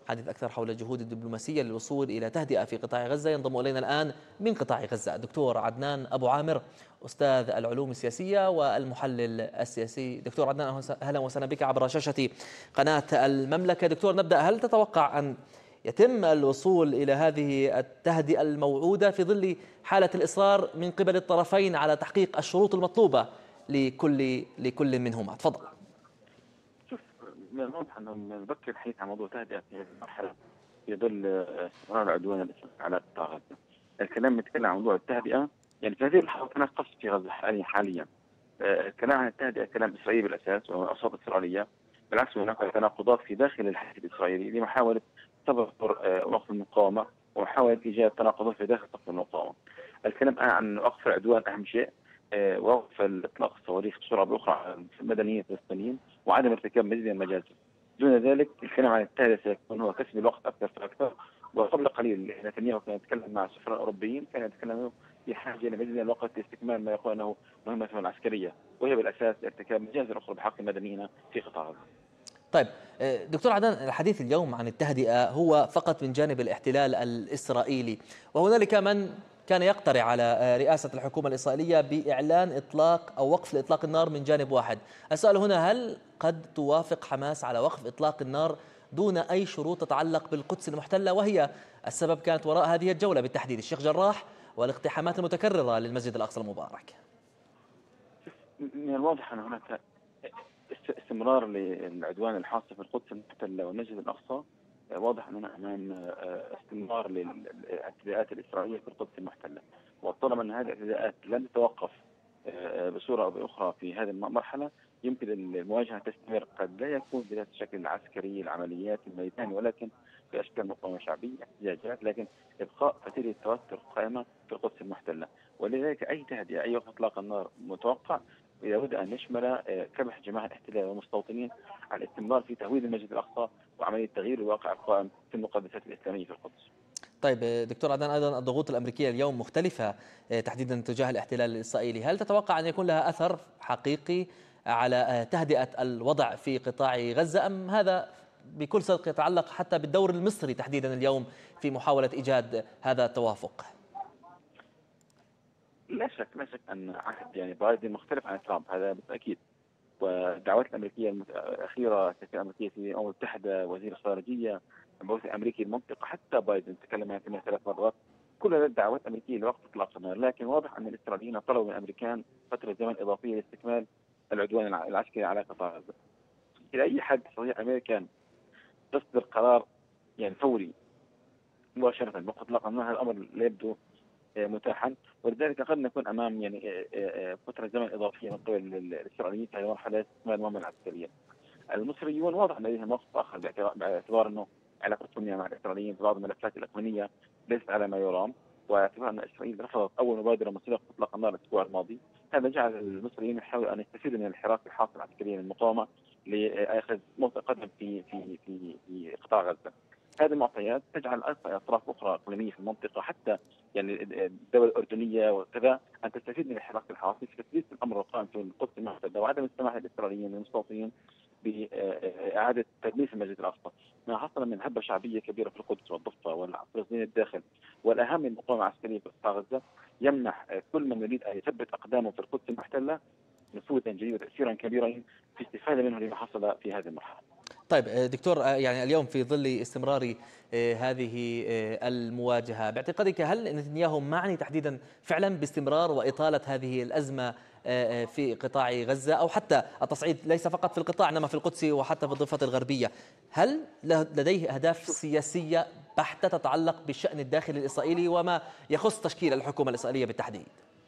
حديث أكثر حول الجهود الدبلوماسية للوصول إلى تهدئة في قطاع غزة. ينضم إلينا الآن من قطاع غزة الدكتور عدنان أبو عامر، أستاذ العلوم السياسية والمحلل السياسي. دكتور عدنان، أهلا وسهلا بك عبر شاشة قناة المملكة. دكتور، نبدأ. هل تتوقع أن يتم الوصول إلى هذه التهدئة الموعودة في ظل حالة الإصرار من قبل الطرفين على تحقيق الشروط المطلوبة لكل منهما؟ تفضل. شوف، من الواضح انه نبكر الحديث عن موضوع تهدئه في هذه المرحله في ظل استمرار العدوان الاسرائيلي على قطاع غزه. الكلام يتكلم عن موضوع التهدئه، يعني في هذه الحالة هناك قصف في غزه حاليا. الكلام عن التهدئه كلام اسرائيلي بالاساس واصوات اسرائيليه. بالعكس، هناك تناقضات في داخل الحديث الاسرائيلي لمحاوله تبطر وقف المقاومه ومحاوله ايجاد تناقضات في داخل صف المقاومه. الكلام عن وقف العدوان اهم شيء، وقف اطلاق الصواريخ بسرعه باخرى على المدنيين الفلسطينيين وعدم ارتكاب مزيد من المجازر. دون ذلك الكلام عن التهدئه سيكون هو كسب الوقت اكثر فاكثر. وقبل قليل نتنياهو كان يتكلم مع السفراء الاوروبيين، كان يتكلم في حاجه لمزيد من الوقت لاستكمال ما يقول انه مهمته العسكريه، وهي بالاساس ارتكاب مجازر اخرى بحق المدنيين في قطاع غزه. طيب دكتور عدنان، الحديث اليوم عن التهدئة هو فقط من جانب الاحتلال الإسرائيلي، وهنالك من كان يقترح على رئاسة الحكومة الإسرائيلية بإعلان إطلاق أو وقف لإطلاق النار من جانب واحد. السؤال هنا: هل قد توافق حماس على وقف إطلاق النار دون أي شروط تتعلق بالقدس المحتلة، وهي السبب كانت وراء هذه الجولة بالتحديد الشيخ جراح والاقتحامات المتكررة للمسجد الأقصى المبارك؟ من الواضح ان هناك استمرار للعدوان الحاصل في القدس المحتله والمسجد الاقصى. واضح اننا امام استمرار للاعتداءات الاسرائيليه في القدس المحتله، وطالما ان هذه الاعتداءات لن تتوقف بصوره او باخرى في هذه المرحله، يمكن المواجهه تستمر. قد لا يكون بذات الشكل العسكري العمليات الميداني، ولكن في اشكال مقاومه شعبيه احتجاجات، لكن ابقاء فتيله التوتر قائمه في القدس المحتله. ولذلك اي تهدئه، اي وقف اطلاق النار متوقع لابد ان يشمل كبح جماعه الاحتلال والمستوطنين على الاستمرار في تهويد المسجد الاقصى وعمليه تغيير الواقع القائم في المقدسات الاسلاميه في القدس. طيب دكتور عدنان، أيضا الضغوط الأمريكية اليوم مختلفة تحديدا تجاه الاحتلال الإسرائيلي. هل تتوقع أن يكون لها أثر حقيقي على تهدئة الوضع في قطاع غزة، أم هذا بكل صدق يتعلق حتى بالدور المصري تحديدا اليوم في محاولة إيجاد هذا التوافق؟ لا شك ان عهد يعني بايدن مختلف عن ترامب، هذا بالتاكيد. والدعوات الامريكيه الاخيره، السفيره الامريكيه في الامم المتحده، وزير الخارجيه، المبعوث الامريكي للمنطقه، حتى بايدن تكلم عنها 3 مرات، كل هذه الدعوات امريكيه لوقف اطلاق النار. لكن واضح ان الاسرائيليين طلبوا من الامريكان فتره زمن اضافيه لاستكمال العدوان العسكري على قطاع غزه. الى اي حد تستطيع امريكا تصدر قرار يعني فوري مباشره بوقف اطلاق النار؟ هذا الامر لا يبدو متاحا، ولذلك قد نكون امام يعني فتره زمن اضافيه من قبل الاسرائيليين في هذه المرحله استكمال المهمه العسكريه. المصريون واضح ان لديهم موقف اخر باعتبار انه علاقتهم مع الاسرائيليين في بعض الملفات الاقليميه ليست على ما يرام، واعتبار ان اسرائيل رفضت اول مبادره من صيغه اطلاق النار الاسبوع الماضي. هذا جعل المصريين يحاولوا ان يستفيدوا من الحراك الحاصل عسكريا من المقاومه لاخذ موطئ قدم في قطاع غزه. هذه المعطيات تجعل اطراف اخرى اقليميه في المنطقه، حتى يعني الدول الاردنيه وكذا، ان تستفيد من الحراك الحاصل في تثبيت الامر القائم في القدس المحتله وعدم السماح للاسرائيليين والمستوطنين باعاده تدمير المسجد الاقصى. ما حصل من هبه شعبيه كبيره في القدس والضفه والفلسطينيين الداخل، والاهم المقاومه العسكريه في قطاع غزه، يمنح كل من يريد ان يثبت اقدامه في القدس المحتله نفوذا جديدا وتاثيرا كبيرا في استفاده منه لما حصل في هذه المرحله. طيب دكتور، يعني اليوم في ظل استمرار هذه المواجهة، باعتقادك هل نتنياهو معني تحديدا فعلا باستمرار وإطالة هذه الأزمة في قطاع غزة، أو حتى التصعيد ليس فقط في القطاع إنما في القدس وحتى في الضفة الغربية؟ هل لديه أهداف سياسية بحتة تتعلق بالشأن الداخلي الإسرائيلي وما يخص تشكيل الحكومة الإسرائيلية بالتحديد؟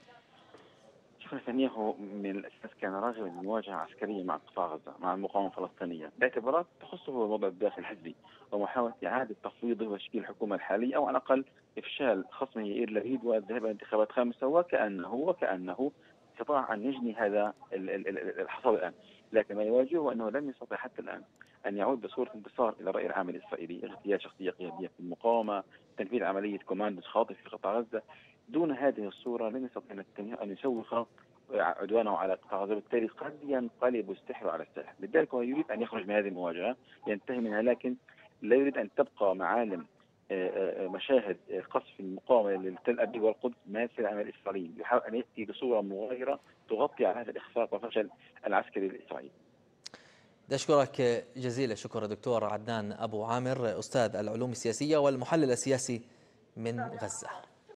شوف، نتنياهو من الاساس كان راغبا بمواجهه عسكريه مع قطاع غزه، مع المقاومه الفلسطينيه، باعتبارات تخصه الوضع الداخلي الحزبي ومحاوله اعاده تفويضه وتشكيل الحكومه الحاليه، او على الاقل افشال خصمه يائير لبيد والذهاب الى انتخابات خامسه، وكانه استطاع ان يجني هذا الحصاد الان. لكن ما يواجهه انه لم يستطع حتى الان ان يعود بصوره انتصار الى الراي العام الاسرائيلي، اغتيال شخصيه قياديه في المقاومه، تنفيذ عمليه كوماندوز خاطف في قطاع غزه. دون هذه الصورة لن يستطيع نتنياهو أن يسوق عدوانه على قطاع غزة، بالتالي قد ينقلب السحر على الساحر. لذلك هو يريد أن يخرج من هذه المواجهة، ينتهي منها، لكن لا يريد أن تبقى معالم مشاهد قصف المقاومة لتل أبيب والقدس ماثلة أمام الإسرائيليين. يحاول أن يأتي بصورة مغايرة تغطي على هذا الإخفاق والفشل العسكري الإسرائيلي. أشكرك جزيل الشكر دكتور عدنان أبو عامر، أستاذ العلوم السياسية والمحلل السياسي من غزة.